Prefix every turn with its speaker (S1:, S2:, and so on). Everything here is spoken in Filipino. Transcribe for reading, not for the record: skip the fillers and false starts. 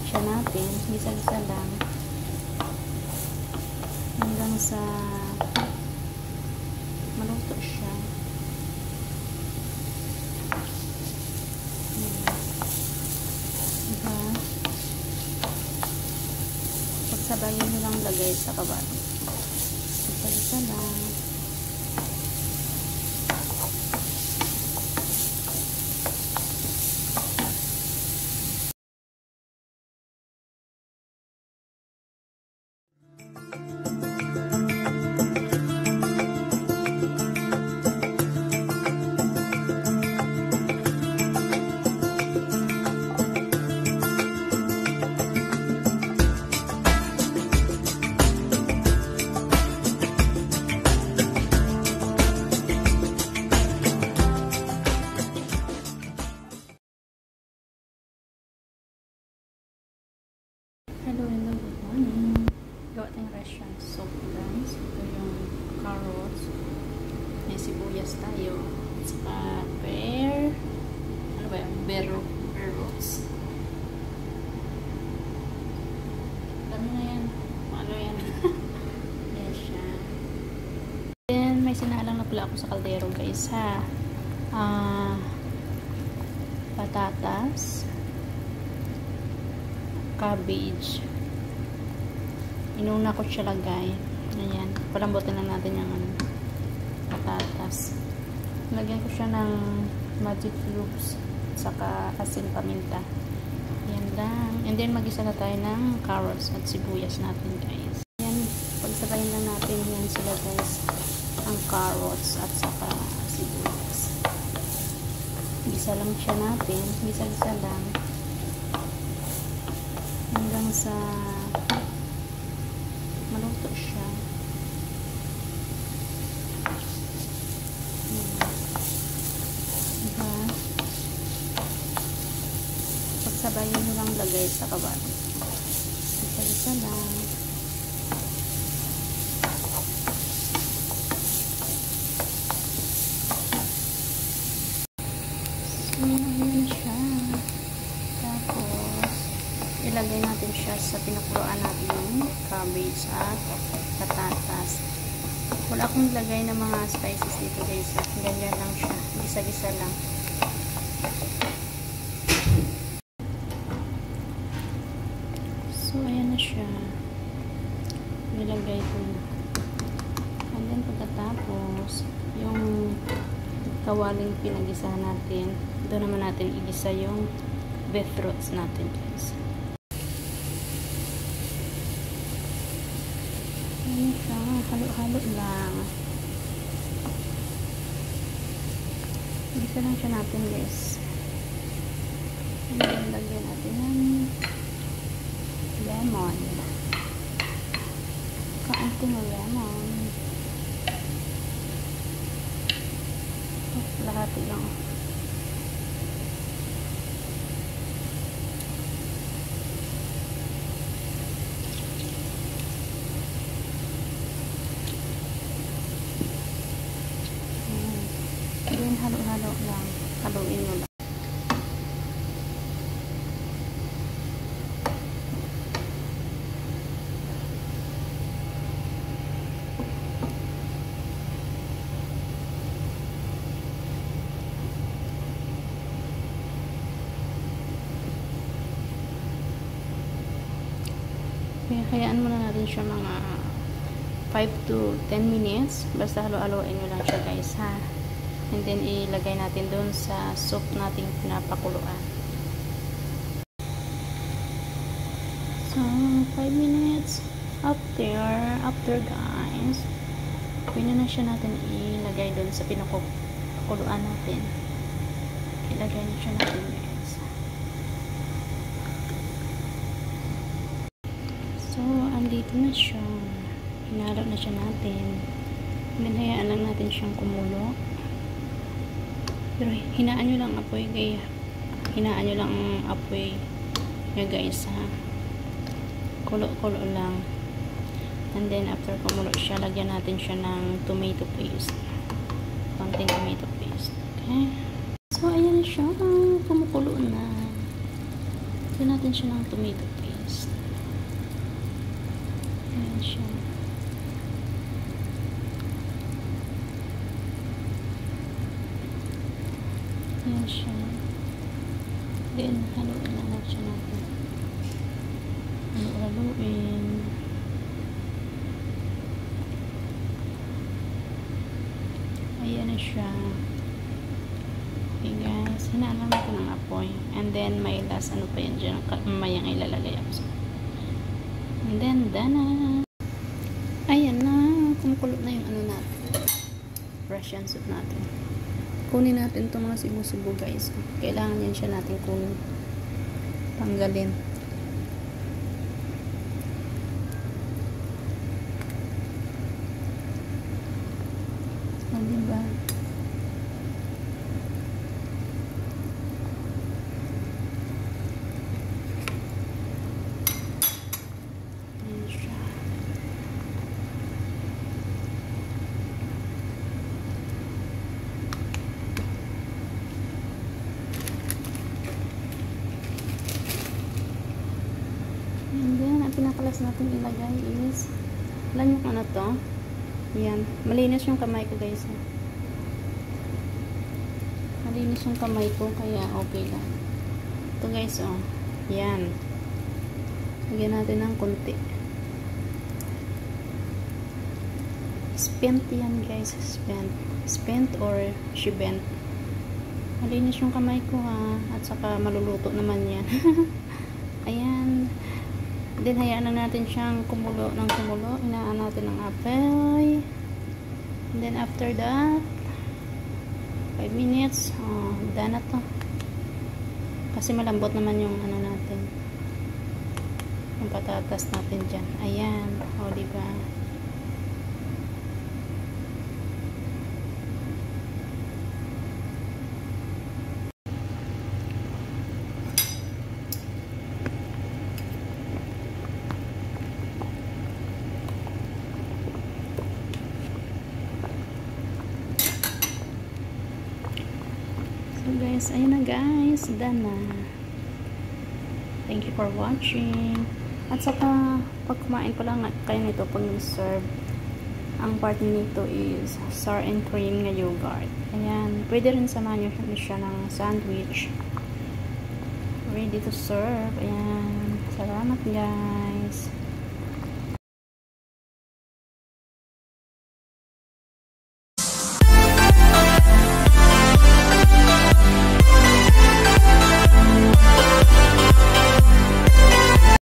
S1: siya natin. Gisa-gisa lang. Hanggang sa maluto siya. Diba? Pagsabayin nyo lang lagay sa kabat. Gisa-gisa lang. Hello, good morning. Gawa tayong Russian soup, guys. Ito yung carrots. May sibuyas tayo. At saka ano ba yan? Bear roots. Dami na yan. Ano yan? Yan siya. Then, may sinalang na pala ako sa kaldero, guys, ha. Patatas. Cabbage. Inuna ko siya lagay. Ayan. Palambutin lang natin yung patatas. Lagyan ko siya ng magic cubes saka asin paminta. Ayan lang. And then mag-isa na tayo ng carrots at sibuyas natin, guys. Ayan. Pagsabayin lang natin yan sila, guys. Ang carrots at saka sibuyas. Gisa lang siya natin. Gisa-gisa lang. Hanggang sa maluto siya. Diba? Pagsabayin nyo lang lagay sa kabat. Isa-isa lang. So, ayan siya. Tapos, ilagay natin siya sa pinakuluan natin yung cabbage at patatas. Wala akong ilagay ng mga spices dito, guys. Ganyan lang siya. Gisa-gisa lang. So, ayan na siya. Nilagay ko na. And then, pagkatapos, yung kawaling pinagisahan natin, doon naman natin igisa yung beef roots natin, guys. Ayan siya, halo-halo lang. Gisa lang siya natin, guys. And then, lagyan natin ng lemon. Kaunting lemon. Lahati lang. Then, halo-halo lang. Haluin mo lang. Kaya hayaan muna natin siya mga 5 to 10 minutes. Basta halo-haloin nyo lang siya, guys, ha. And then, ilagay natin doon sa soup nating pinapakuluan. So, 5 minutes after, guys, pwede na siya natin ilagay doon sa pinapakuluan natin. Ilagay na siya natin, guys. So, andito na siya. Hinalo na siya natin. And then, hayaan lang natin siyang kumulo. Pero hinaan nyo lang apoy, guys. Hinaan nyo lang ang apoy nyo, guys, ha. Kulo-kulo lang. And then, after kumulo siya, lagyan natin siya ng tomato paste. Konting tomato paste. Okay? So, ayan siya. Kumukulo na. So, natin siya ng tomato paste. Ayan siya. Ayan siya. Then, haluin na natin natin. Haluin. Ayan na siya. Okay guys, hinaan lang natin ang apoy. And then, may last ano pa yan dyan. Mamayang ilalagay ako sa. And then, done na. Ayan na. Kumukulot na yung ano natin. Russian soup natin. Kunin natin itong mga sibu-sibu guys. Kailangan yan siya natin kunin. Tanggalin. So, diba? Ayan siya. And then, ang pinakalas natin ilagay is, alam nyo kung ano to? Yan. Malinis yung kamay ko guys. Malinis yung kamay ko, kaya okay lang. Ito guys, oh. Yan. Lagyan natin ng konti. Spent yan guys. Spent. Spent or shibent. Malinis yung kamay ko ha. At saka maluluto naman yan. Ayan. Then, hayaan lang natin siyang kumulo ng kumulo. Inaan natin ng apoy. And then, after that, 5 minutes. Oh, done na to. Kasi malambot naman yung ano natin. Yung patatas natin dyan. Ayan. O, diba? So guys, ayun na guys, done na. Thank you for watching. At saka, pag kumain pa lang kayo nito, pag nag-serve, ang part nito is sour and cream na yogurt. Ayan, pwede rin samahan nyo siya ng sandwich. Ready to serve. Ayan, salamat guys.